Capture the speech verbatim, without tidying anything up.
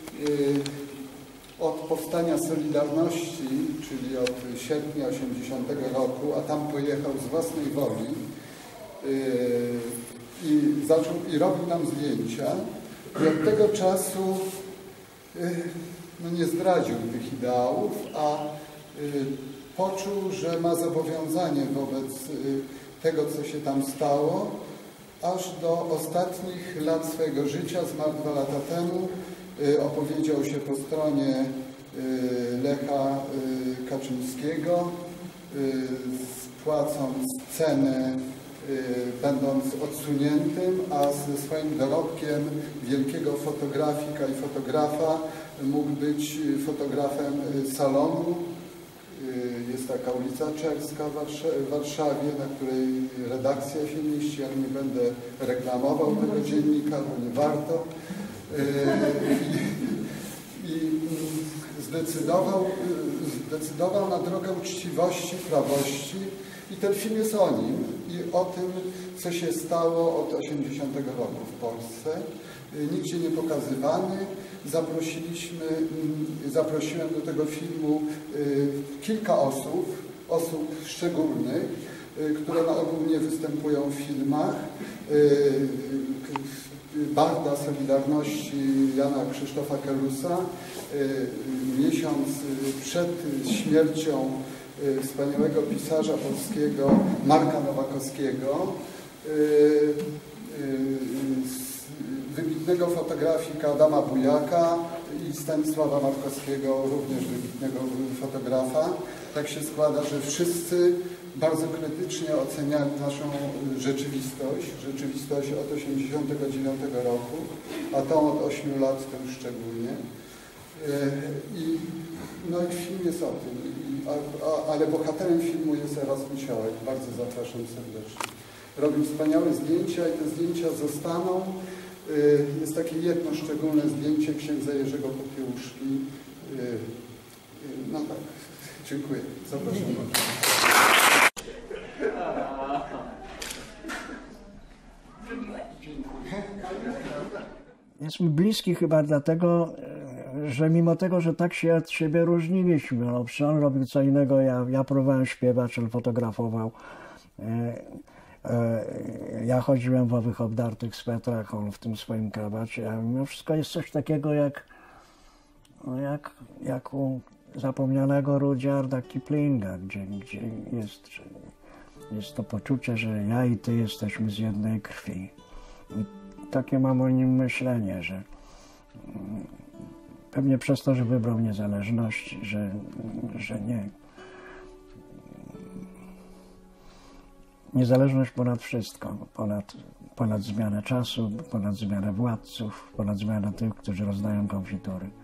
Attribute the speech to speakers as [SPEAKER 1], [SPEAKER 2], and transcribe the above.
[SPEAKER 1] od powstania Solidarności, czyli od sierpnia osiemdziesiątego roku, a tam pojechał z własnej woli i, zaczął, i robił nam zdjęcia. I od tego czasu no, nie zdradził tych ideałów, a poczuł, że ma zobowiązanie wobec tego, co się tam stało, aż do ostatnich lat swojego życia. Zmarł dwa lata temu. Opowiedział się po stronie Lecha Kaczyńskiego, płacąc cenę, będąc odsuniętym, a ze swoim dorobkiem wielkiego fotografika i fotografa mógł być fotografem salonu. Jest taka ulica Czerska w Warszawie, na której redakcja się mieści, ale nie będę reklamował tego dziennika, bo nie warto. I, i zdecydował, zdecydował na drogę uczciwości, prawości i ten film jest o nim i o tym, co się stało od osiemdziesiątego roku w Polsce. Nigdzie nie pokazywany. Zaprosiliśmy, zaprosiłem do tego filmu kilka osób, osób szczególnych, które na ogół nie występują w filmach. Barda Solidarności Jana Krzysztofa Kelusa. Miesiąc przed śmiercią wspaniałego pisarza polskiego Marka Nowakowskiego, wybitnego fotografika Adama Bujaka i Stanisława Markowskiego, również wybitnego fotografa. Tak się składa, że wszyscy bardzo krytycznie oceniali naszą rzeczywistość, rzeczywistość od osiemdziesiątego dziewiątego roku, a tą od ośmiu lat to już szczególnie. I, no i film jest o tym, I, a, a, ale bohaterem filmu jest Erasmus Miciołek. Bardzo zapraszam serdecznie. Robił wspaniałe zdjęcia i te zdjęcia zostaną. Jest takie jedno szczególne zdjęcie księdza Jerzego Popiełuszki. No tak, dziękuję. Zapraszam bardzo.
[SPEAKER 2] Jest mi bliski chyba dlatego, że mimo tego, że tak się od siebie różniliśmy, no, on robił co innego, ja, ja próbowałem śpiewać, on fotografował. Ja chodziłem w owych obdartych swetrach, on w tym swoim krawacie, a mimo wszystko jest coś takiego jak, jak, jak u zapomnianego Rudyarda Kiplinga, gdzie, gdzie jest, jest to poczucie, że ja i ty jesteśmy z jednej krwi. I takie mam o nim myślenie, że pewnie przez to, że wybrał niezależność, że, że nie. Niezależność ponad wszystko, ponad, ponad zmianę czasu, ponad zmianę władców, ponad zmianę tych, którzy rozdają konfitury.